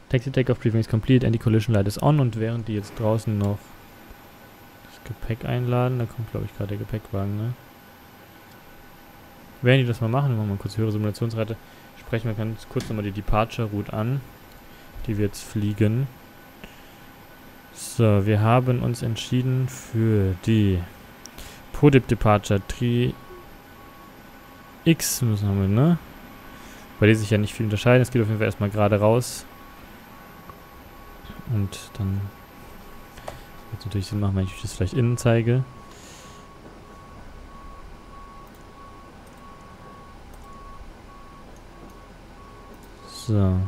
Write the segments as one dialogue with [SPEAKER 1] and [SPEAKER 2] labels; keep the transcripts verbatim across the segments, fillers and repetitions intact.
[SPEAKER 1] Taxi Takeoff Briefing is complete, Anti-Collision Light is on. Und während die jetzt draußen noch das Gepäck einladen, da kommt glaube ich gerade der Gepäckwagen, ne? Während die das mal machen, wir machen mal kurz höhere Simulationsrate, sprechen wir ganz kurz nochmal die Departure Route an, die wir jetzt fliegen. So, wir haben uns entschieden für die Podip Departure drei X müssen wir, ne? Bei der sich ja nicht viel unterscheiden. Es geht auf jeden Fall erstmal gerade raus. Und dann wird es natürlich Sinn machen, wenn ich euch das vielleicht innen zeige. So.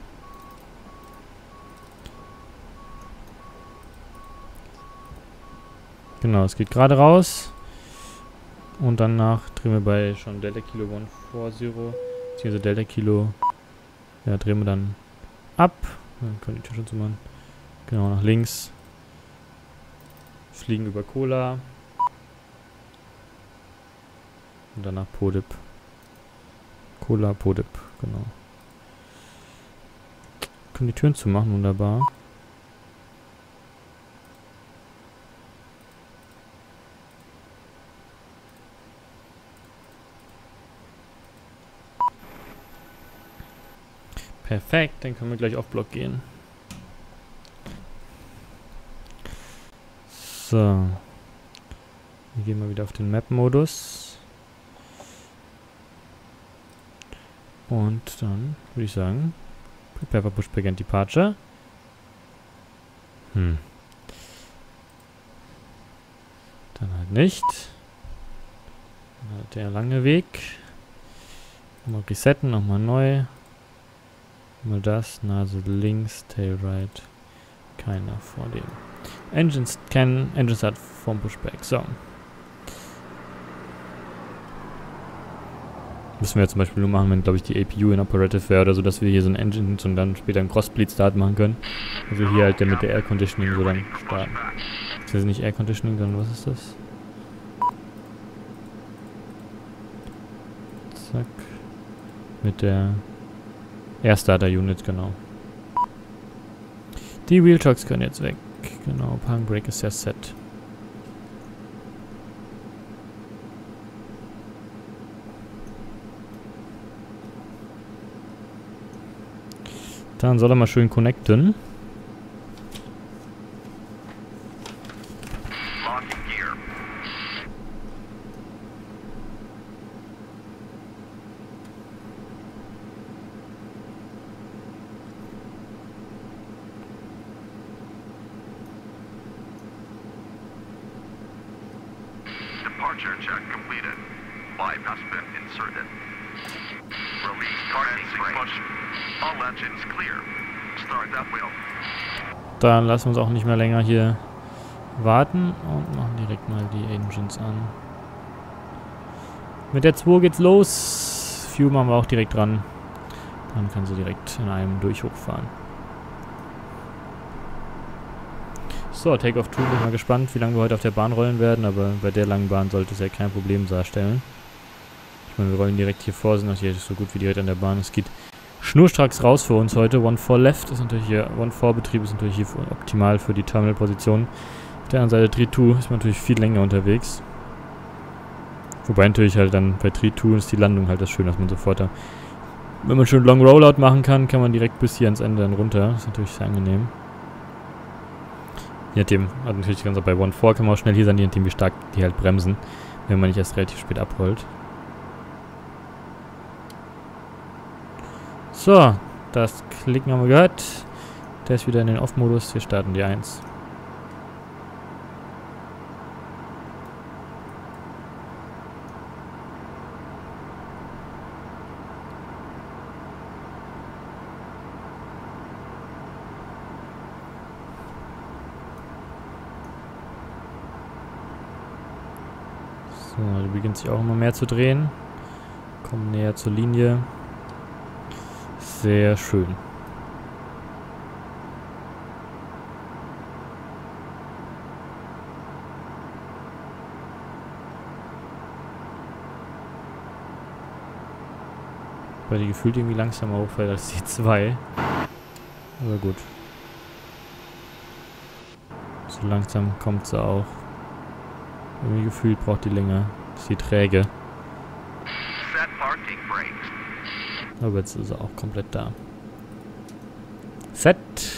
[SPEAKER 1] Genau, es geht gerade raus. Und danach drehen wir bei schon Delta Kilo eins vier null, beziehungsweise Delta Kilo, ja, drehen wir dann ab. Dann können die Tür schon zumachen. Genau, nach links. Fliegen über Kola. Und danach Podip. Kola, Podip, genau. Können die Türen zumachen, wunderbar. Perfekt, dann können wir gleich auf Block gehen. So. Wir gehen mal wieder auf den Map-Modus. Und dann würde ich sagen, Prepare for Pushback and Departure. Hm. Dann halt nicht. Dann halt der lange Weg. Nochmal resetten, nochmal neu. Mal das, Nase links, Tail right. Keiner vor dem. Engines can, Engine Start vom Pushback. So. Müssen wir jetzt zum Beispiel nur machen, wenn, glaube ich, die A P U in Operative wäre oder so, dass wir hier so ein Engine und dann später einen Crossbleed Start machen können. Also hier halt der mit der Air Conditioning so dann starten. Das ist nicht Air Conditioning, sondern was ist das? Zack. Mit der Air Starter Unit, genau. Die Wheel Shocks können jetzt weg. Genau, Park Brake ist ja set. Dann soll er mal schön connecten.
[SPEAKER 2] Departure check completed. Pipe has been inserted. Release carting push. All engines clear. Start that wheel.
[SPEAKER 1] Dann lassen wir uns auch nicht mehr länger hier warten und machen direkt mal die Engines an. Mit der zwei geht's los. Fuel machen wir auch direkt dran. Dann kann sie direkt in einem durch hochfahren. So, Takeoff zwei, bin mal gespannt, wie lange wir heute auf der Bahn rollen werden, aber bei der langen Bahn sollte es ja kein Problem darstellen. Ich meine, wir rollen direkt hier vor, sind natürlich so gut wie direkt an der Bahn. Es geht schnurstracks raus für uns heute. eins vier Left ist natürlich hier, eins vier Betrieb ist natürlich hier optimal für die Terminal-Position. Auf der anderen Seite drei zwei ist man natürlich viel länger unterwegs. Wobei natürlich halt dann bei drei zwei ist die Landung halt das Schöne, dass man sofort da, wenn man schön Long Rollout machen kann, kann man direkt bis hier ans Ende dann runter. Das ist natürlich sehr angenehm. Je nachdem, also natürlich ganz auch bei eins vier kann man auch schnell hier sein, je nachdem wie stark die halt bremsen, wenn man nicht erst relativ spät abrollt. So, das Klicken haben wir gehört. Der ist wieder in den Off-Modus, wir starten die eins. So, die beginnt sich auch immer mehr zu drehen. Kommen näher zur Linie. Sehr schön. Weil die gefühlt irgendwie langsamer hochfällt als die zwei. Aber gut. So langsam kommt sie auch. Irgendwie gefühlt braucht die länger. Ist die träge.
[SPEAKER 2] Set parking brakes.
[SPEAKER 1] Aber jetzt ist sie auch komplett da. Set.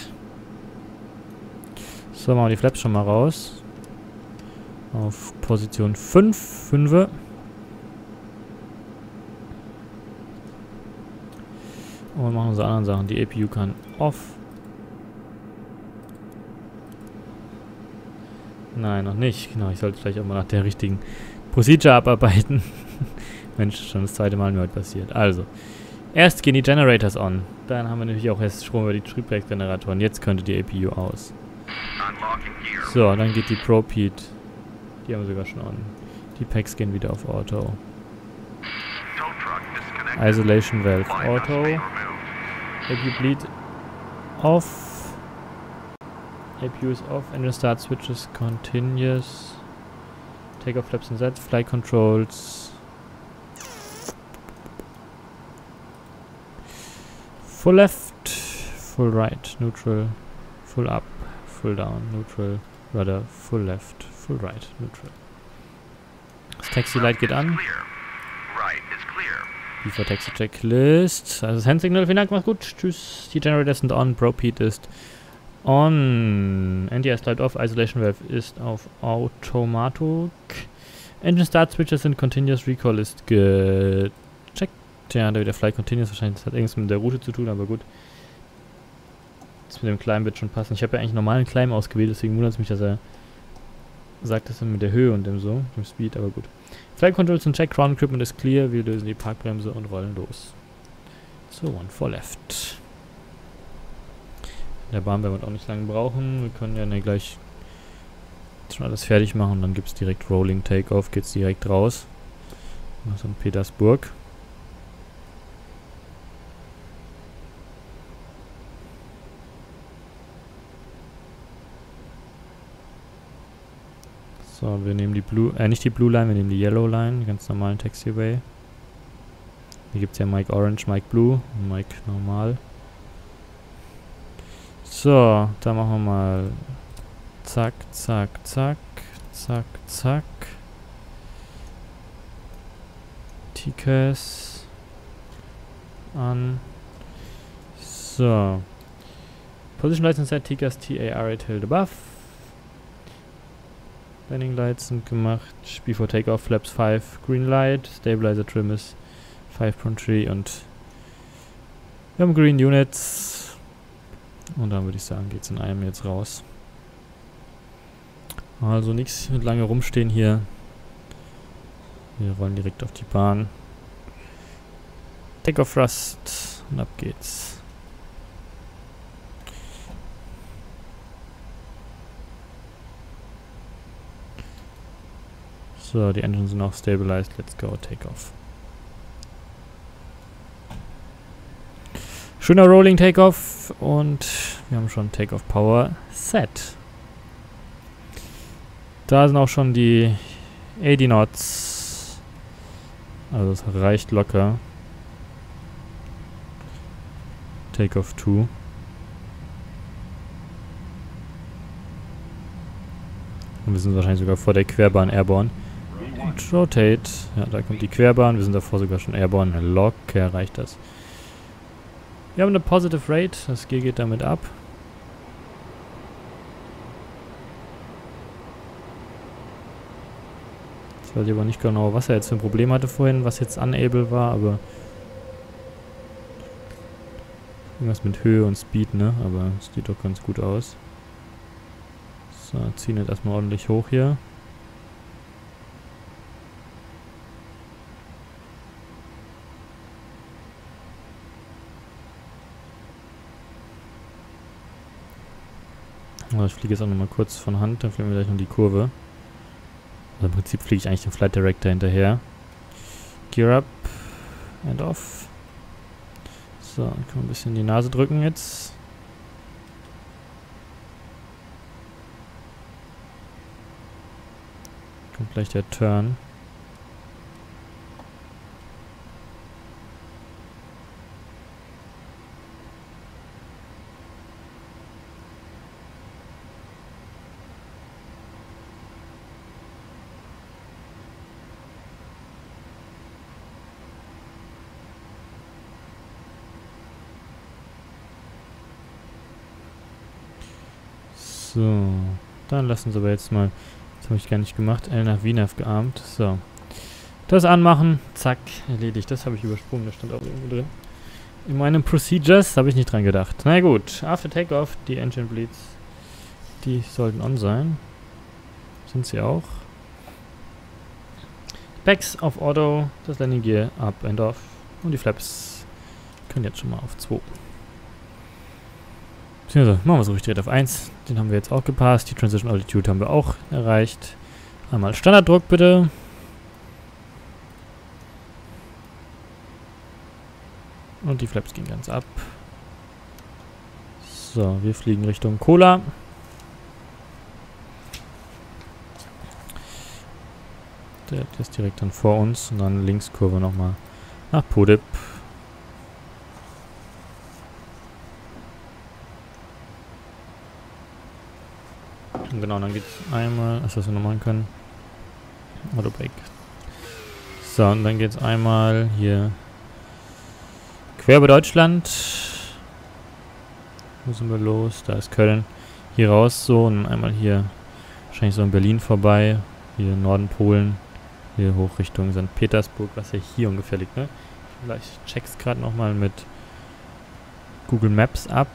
[SPEAKER 1] So, machen wir die Flaps schon mal raus. Auf Position fünf. fünf. Und machen unsere anderen Sachen. Die A P U kann off. Nein, noch nicht. Genau, ich sollte vielleicht auch mal nach der richtigen Procedure abarbeiten. Mensch, schon das zweite Mal mir heute passiert. Also, erst gehen die Generators on. Dann haben wir natürlich auch erst Strom über die Triebwerksgeneratoren. Jetzt könnte die A P U aus. So, dann geht die Probe Heat. Die haben wir sogar schon on. Die Packs gehen wieder auf Auto. Isolation Valve Auto. A P U Bleed off. A P U is off. Engine start switches continuous. Takeoff flaps and sets. Flight controls. Full left. Full right. Neutral. Full up. Full down. Neutral. Rudder. Full left. Full right. Neutral. Das Taxi Light geht an. Before Taxi Checklist. Also das Handsignal, vielen Dank, mach's gut. Tschüss. Die Generators sind on. Probe Heat ist on. N D S Light off. Isolation Valve ist auf Automatic. Engine Start Switches sind Continuous. Recall ist gecheckt. Ja, da wieder Flight Continuous. Wahrscheinlich das hat irgendwas mit der Route zu tun, aber gut. Das mit dem Climb wird schon passen. Ich habe ja eigentlich normalen Climb ausgewählt, deswegen wundert es mich, dass er sagt, das mit der Höhe und dem so, dem Speed, aber gut. Flight Controls sind check, Ground Equipment ist clear, wir lösen die Parkbremse und rollen los. So, one for left. In der Bahn werden wir auch nicht lange brauchen, wir können ja ne, gleich schon alles fertig machen und dann gibt es direkt Rolling Takeoff, geht's direkt raus. Nach Sankt Petersburg. So, wir nehmen die Blue, äh nicht die Blue Line, wir nehmen die Yellow Line, die ganz normalen Taxiway. Hier gibt es ja Mike Orange, Mike Blue und Mike Normal. So, da machen wir mal zack, zack, zack, zack, zack. T C A S an. So. Position Lights and Set, T C A S T A R eight held above. Landing Lights sind gemacht. Before Takeoff, Flaps five, Green Light. Stabilizer Trim ist five Point three und wir haben Green Units. Und dann würde ich sagen, geht's in einem jetzt raus. Also nichts mit lange rumstehen hier. Wir rollen direkt auf die Bahn. Takeoff Thrust und ab geht's. So, die Engines sind auch stabilized. Let's go, Takeoff. Schöner Rolling Takeoff und wir haben schon Takeoff Power set. Da sind auch schon die eighty Knots. Also es reicht locker. Takeoff two. Und wir sind wahrscheinlich sogar vor der Querbahn Airborne. Und Rotate. Ja, da kommt die Querbahn. Wir sind davor sogar schon Airborne. Locker reicht das. Wir haben eine Positive Rate. Das G geht damit ab. Jetzt weiß ich aber nicht genau, was er jetzt für ein Problem hatte vorhin, was jetzt unable war, aber irgendwas mit Höhe und Speed, ne? Aber es sieht doch ganz gut aus. So, ziehen jetzt erstmal ordentlich hoch hier. Also ich fliege jetzt auch nochmal kurz von Hand, dann fliegen wir gleich noch die Kurve. Also im Prinzip fliege ich eigentlich den Flight Director hinterher. Gear up and off. So, dann können wir ein bisschen die Nase drücken jetzt. Kommt gleich der Turn. So, dann lassen Sie aber jetzt mal, das habe ich gar nicht gemacht, L nach V NAV gearmt. So, das anmachen, zack, erledigt. Das habe ich übersprungen, das stand auch irgendwo drin. In meinen Procedures habe ich nicht dran gedacht. Na gut, after takeoff, die Engine Bleeds, die sollten on sein. Sind sie auch. Packs auf Auto, das Landing Gear up and off und die Flaps können jetzt schon mal auf zwei. Also, machen wir so richtig auf eins. Den haben wir jetzt auch gepasst. Die Transition Altitude haben wir auch erreicht. Einmal Standarddruck bitte. Und die Flaps gehen ganz ab. So, wir fliegen Richtung Kola. Der ist direkt dann vor uns. Und dann Linkskurve nochmal nach Podip. Und genau, dann geht's einmal. Achso, was wir noch machen können. Autobreak. So, und dann geht's einmal hier quer über Deutschland. Wo sind wir los? Da ist Köln. Hier raus so und einmal hier wahrscheinlich so in Berlin vorbei. Hier Norden Polen. Hier hoch Richtung Sankt Petersburg, was ja hier ungefähr liegt, ne? Ich check's gerade nochmal mit Google Maps ab.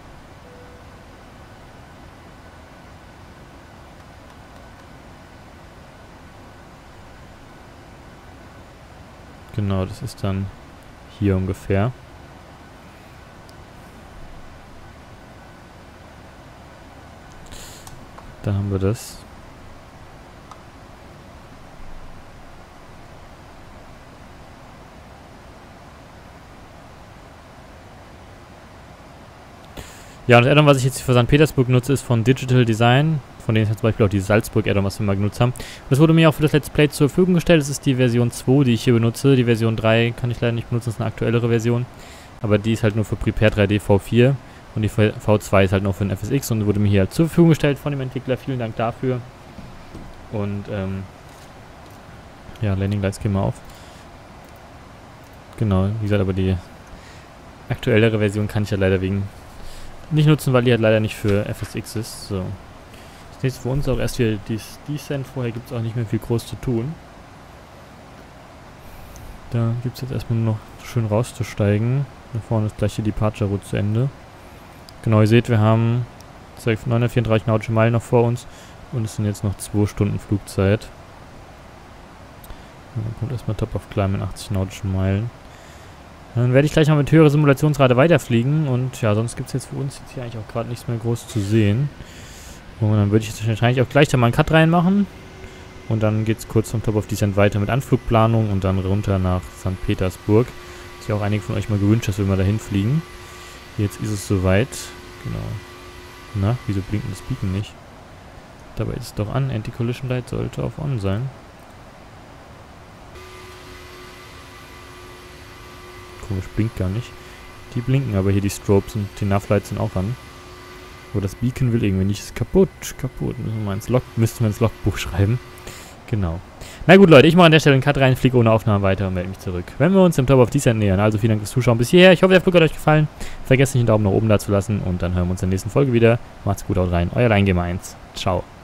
[SPEAKER 1] Genau, das ist dann hier ungefähr. Da haben wir das. Ja, und das Add-on, was ich jetzt für Sankt Petersburg nutze, ist von Digital Design. Von denen ist ja zum Beispiel auch die Salzburg-Add-on, was wir mal genutzt haben. Das wurde mir auch für das Let's Play zur Verfügung gestellt. Das ist die Version zwei, die ich hier benutze. Die Version drei kann ich leider nicht benutzen, das ist eine aktuellere Version. Aber die ist halt nur für Prepare drei D V vier. Und die V zwei ist halt nur für den F S X und wurde mir hier halt zur Verfügung gestellt von dem Entwickler. Vielen Dank dafür. Und, ähm... ja, Landing Lights gehen wir auf. Genau, wie gesagt, aber die aktuellere Version kann ich ja leider wegen nicht nutzen, weil die halt leider nicht für F S X ist. So. Das nächste für uns auch erst wieder dies Descent. Vorher gibt es auch nicht mehr viel groß zu tun. Da gibt es jetzt erstmal nur noch schön rauszusteigen. Da vorne ist gleich die Departure Route zu Ende. Genau, ihr seht, wir haben neunhundertvierunddreißig nautische Meilen noch vor uns. Und es sind jetzt noch zwei Stunden Flugzeit. Und dann kommt erstmal Top of Climb in achtzig nautischen Meilen. Dann werde ich gleich noch mit höherer Simulationsrate weiterfliegen und ja, sonst gibt es jetzt für uns jetzt hier eigentlich auch gerade nichts mehr groß zu sehen. Und dann würde ich jetzt wahrscheinlich auch gleich da mal einen Cut reinmachen. Und dann geht es kurz vom Top of Descent weiter mit Anflugplanung und dann runter nach Sankt Petersburg. Das ist ja auch einige von euch mal gewünscht, dass wir mal dahin fliegen. Jetzt ist es soweit. Genau. Na, wieso blinkt das Beacon nicht? Dabei ist es doch an. Anti-Collision Light sollte auf On sein. Komisch, blinkt gar nicht. Die blinken, aber hier die Strobes und die Nav-Lights sind auch an. Aber das Beacon will irgendwie nicht. Ist kaputt, kaputt. Müssen wir mal ins Log, müssten wir ins Logbuch schreiben. Genau. Na gut, Leute, ich mache an der Stelle einen Cut rein, fliege ohne Aufnahme weiter und melde mich zurück, wenn wir uns dem Top of Descent nähern. Also vielen Dank fürs Zuschauen bis hierher. Ich hoffe, der Flug hat euch gefallen. Vergesst nicht, einen Daumen nach oben da zu lassen und dann hören wir uns in der nächsten Folge wieder. Macht's gut, haut rein. Euer Line Gamer eins. Ciao.